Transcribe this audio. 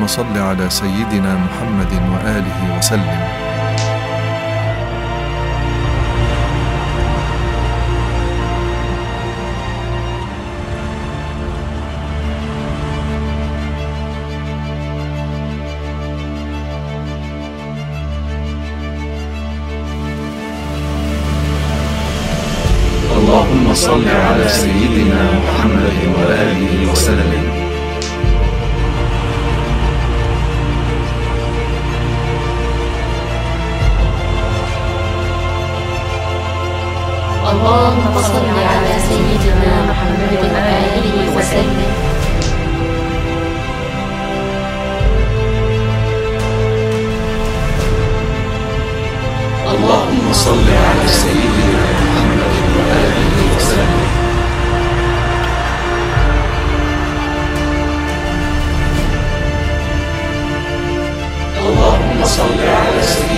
صل على سيدنا محمد وآله وسلم. اللهم صل على سيدنا محمد وآله وسلم. اللهم صل على سيدنا محمد وآله وسلم. اللهم صل على سيدنا محمد وآله وسلم. اللهم صل على سيدنا